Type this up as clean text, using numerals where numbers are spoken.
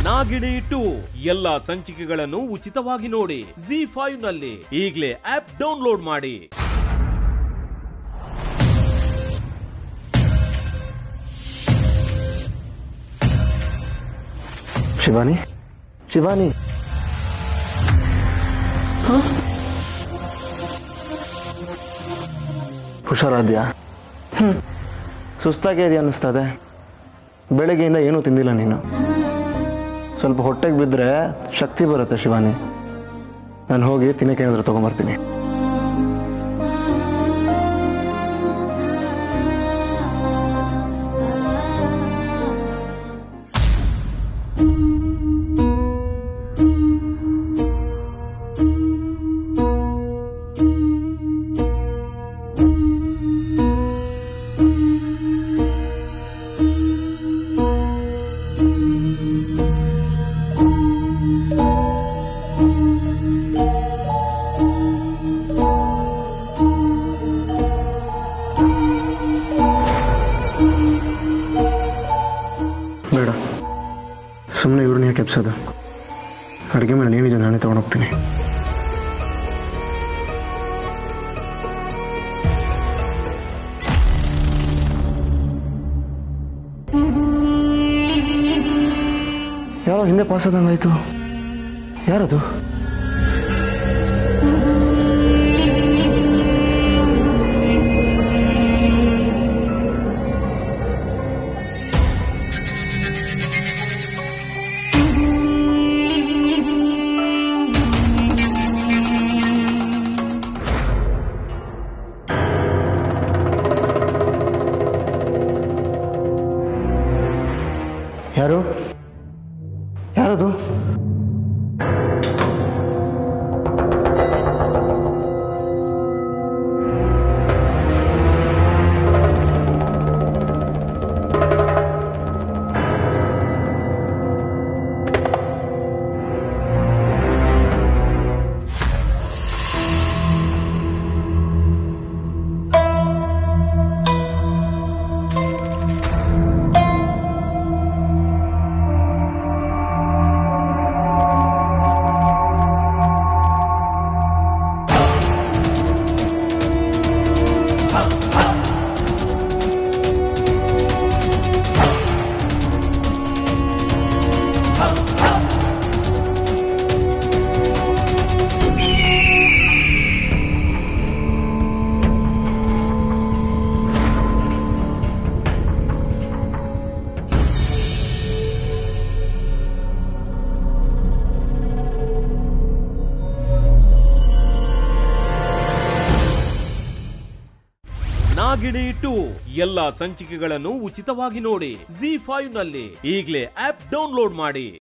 ನಾಗಿಣಿ 2 ಎಲ್ಲಾ ಸಂಚಿಕೆಗಳನ್ನು ಉಚಿತವಾಗಿ ನೋಡಿ Zee5 ನಲ್ಲಿ ಈಗಲೇ ಆಪ್ ಡೌನ್ಲೋಡ್ ಮಾಡಿ. ಶಿವಾನಿ ಶಿವಾನಿ ಹುಷಾರಾದ್ಯಾ? ಸುಸ್ತಾಗಿದೆಯಾ ಅನ್ನಿಸ್ತದೆ. ಬೆಳಗ್ಗೆಯಿಂದ ಏನೂ ತಿಂದಿಲ್ಲ ನೀನು. ಸ್ವಲ್ಪ ಹೊಟ್ಟೆಗೆ ಬಿದ್ದರೆ ಶಕ್ತಿ ಬರುತ್ತೆ ಶಿವಾನಿ. ನಾನು ಹೋಗಿ ತಿನ್ನಕ್ಕೆ ಏನಾದರೂ ತೊಗೊಂಬರ್ತೀನಿ. ಬೇಡ, ಸುಮ್ಮನೆ ಇವ್ರನ್ನ ಯಾಕೆ ಎಬ್ಸೋದು? ಅಡುಗೆ ಮೇಲೆ ಏನಿದೆ ನಾನೇ ತೊಗೊಂಡೋಗ್ತೀನಿ. ಯಾರೋ ಹಿಂದೆ ಪಾಸ್ ಆದಂಗಾಯ್ತು. ಯಾರದು? ಯಾರು? ಯಾರದು? ನಾಗಿಣಿ 2 ಎಲ್ಲಾ ಸಂಚಿಕೆಗಳನ್ನು ಉಚಿತವಾಗಿ ನೋಡಿ Zee5 ನಲ್ಲಿ ಈಗಲೇ ಆಪ್ ಡೌನ್ಲೋಡ್ ಮಾಡಿ.